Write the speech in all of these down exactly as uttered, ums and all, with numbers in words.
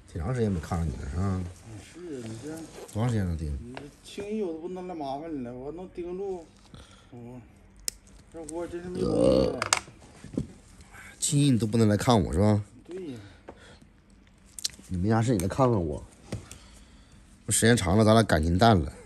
挺长时间没看着你了，是吧？ 是你这多长时间了盯？ 你这轻易我都不能来麻烦你了，我能盯住，我这我真是没有。 轻易你都不能来看我是吧？ 对呀。 你没啥事你来看看我。时间长了，咱俩感情淡了。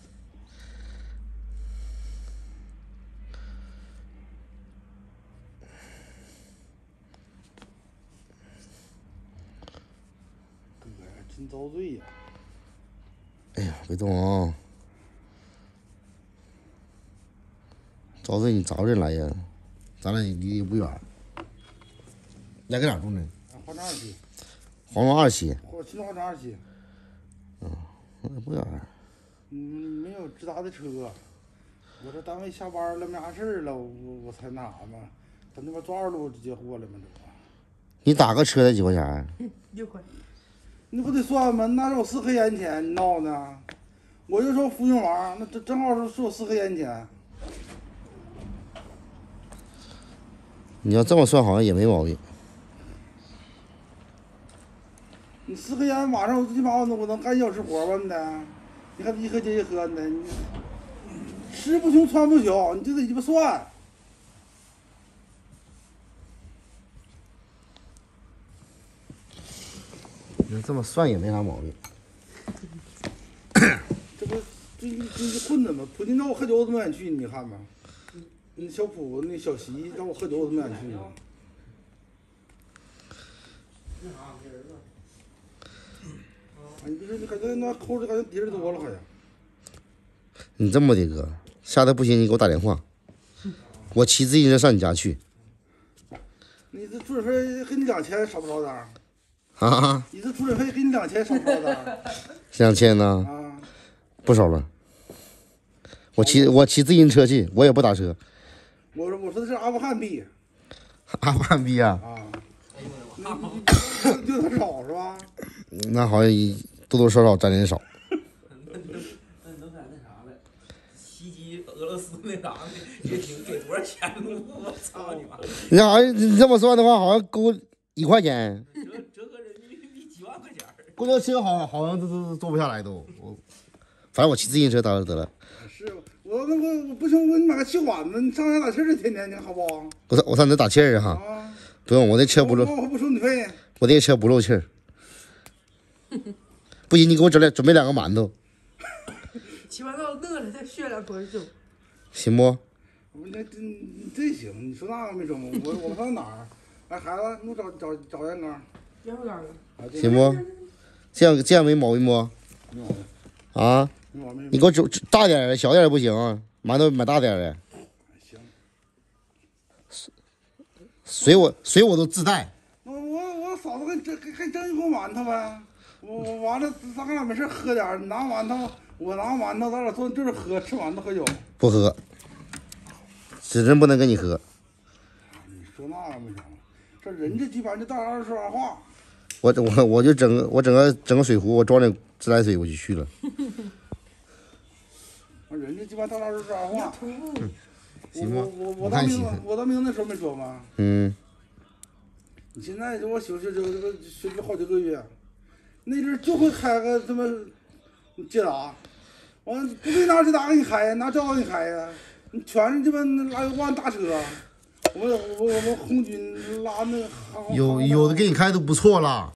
哥呀，真遭罪呀！ 哎呀，别动啊！遭罪你早点来呀，咱俩离得不远。来搁哪住呢？ 华城二期。 黄庄二期。 或秦华城二期。 嗯，那不远。 嗯，没有直达的车，我这单位下班了没啥事儿了，我我才那啥嘛，他那边抓二路接货了嘛这不。 你打个车得几块钱？ 六块。 你不得算吗？那是我四盒烟钱，你闹呢？我就说服用完，那这正好是是我四盒烟钱。 你要这么算，好像也没毛病。 你四盒烟晚上我最起码我能我能干一小时活吧你得，你看一盒接一盒呢，你吃不穷穿不穷，你就得鸡巴算。 你这么算也没啥毛病。 这不最近最近混的吗？普京让我喝酒我都没敢去，你没看吗？那小普那小席让我喝酒我都没敢去。啊，你别说，你感觉那抠着感觉敌人多了好像。 你这么的哥，下次不行你给我打电话，我骑自行车上你家去。 你这出诊费给你两千少不少点儿？ 啊？ 你这出诊费给你两千少不少点儿？ 两千呢？ 啊， 不少了。我骑我骑自行车去，我也不打车。 我说我说的是阿富汗币。 阿富汗币啊？ 啊。就他少是吧？ 那好像多多少少沾点少。 那那能干那啥了？袭击俄罗斯那啥的，也挺给多少钱了？我操你妈！ 你好像你这么算的话，好像够一块钱。 折折合人民币几万块钱。 公交车好好像都都坐不下来都。我反正我骑自行车打就得了。 是我那我我不行，我给你买个气管子，你上哪打气儿去？天天你好不好？ 我上我上你那打气儿啊哈。 啊。 不用，我那车不漏。 我不收你费。 我那车不漏气儿。不行，你给我准备准备两个馒头。 吃完到饿了再炫两口就。 行不？ 我那这这行，你说那个没整我我上哪儿？哎，孩子，你给我找找找烟缸。 烟缸啊。 行不？这样这样没毛病不？ 没毛病。 啊？ 没毛病。 你给我整大点的，小点的不行，馒头买大点的。 行。 水我水我都自带。 我我我嫂子给你蒸给给蒸一锅馒头呗。我我完了，咱俩没事喝点，你拿馒头，我拿馒头，咱俩坐就是喝，吃馒头喝酒。 不喝，只真不能跟你喝。 你说那个没啥，这人这鸡巴就大二说啥话。 我我我就整个我整个整个水壶，我装点自来水我就去了。 人这鸡巴大二说啥话？ 行我我我当兵我当兵那时候没说吗？ 嗯。 你现在我休息这个这个休息好几个月。那阵儿就会开个他妈捷达，完不会拿捷达给你开呀，拿轿给你开呀，你全是鸡巴拉油罐大车，我们我我们红军拉那有有的给你开都不错了。